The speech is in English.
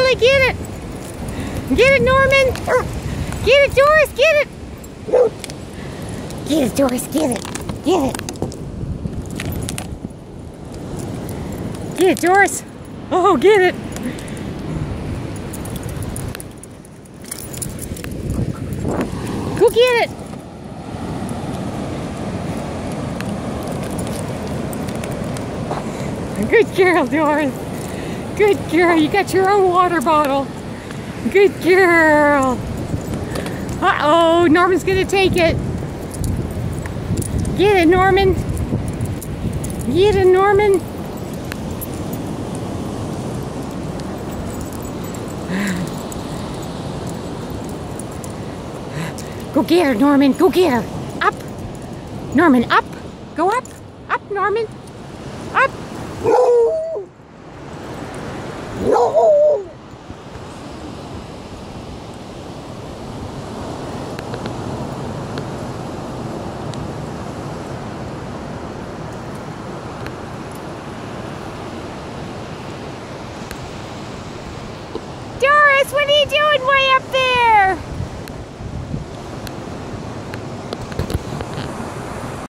Finally, get it! Get it, Norman! Get it, Doris! Get it! Get it, Doris! Get it! Get it! Get it, Doris! Oh, get it! Go get it! Good girl, Doris. Good girl. You got your own water bottle. Good girl. Uh-oh, Norman's gonna take it. Get it, Norman. Get it, Norman. Go get her, Norman. Go get her. Up. Norman, up. Go up. Up, Norman. Up. No. No. Doris, what are you doing?